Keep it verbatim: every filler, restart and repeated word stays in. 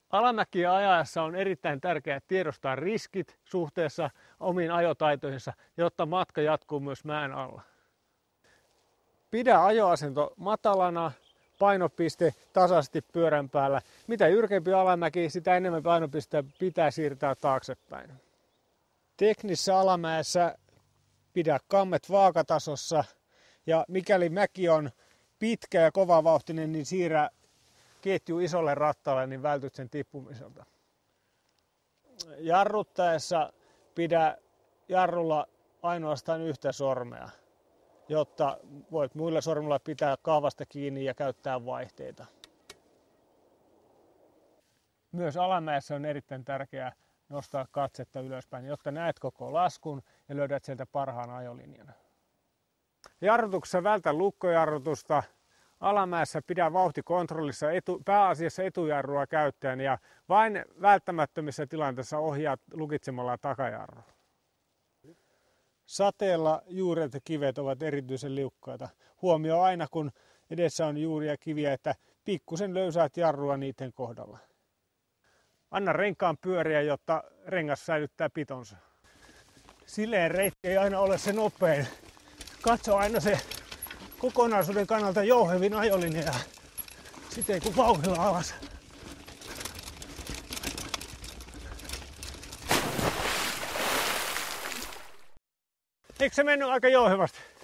Alamäkiä ajaessa on erittäin tärkeää tiedostaa riskit suhteessa omiin ajotaitoihinsa, jotta matka jatkuu myös mäen alla. Pidä ajoasento matalana, painopiste tasaisesti pyörän päällä. Mitä jyrkempi alamäki, sitä enemmän painopistettä pitää siirtää taaksepäin. Teknisessä alamäessä pidä kammet vaakatasossa ja mikäli mäki on pitkä ja kovavauhtinen, niin siirrä ketju isolle rattaalle, niin vältyt sen tippumiselta. Jarruttaessa pidä jarrulla ainoastaan yhtä sormea, jotta voit muilla sormilla pitää kahvasta kiinni ja käyttää vaihteita. Myös alamäessä on erittäin tärkeää nostaa katsetta ylöspäin, jotta näet koko laskun ja löydät sieltä parhaan ajolinjan. Jarrutuksessa vältä lukkojarrutusta. Alamäessä pidä vauhti kontrollissa etu, pääasiassa etujarrua käyttäen ja vain välttämättömissä tilanteissa ohjaa lukitsemalla takajarru. Sateella juuret ja kivet ovat erityisen liukkaita. Huomioi aina kun edessä on juuria ja kiviä, että pikkusen löysäät jarrua niiden kohdalla. Anna renkaan pyöriä, jotta rengas säilyttää pitonsa. Sileä reitti ei aina ole se nopein. Katso aina se kokonaisuuden kannalta jouhevin ajolinja ja siten kun vauhdilla alas. Eikö se mennyt aika jouhevasti?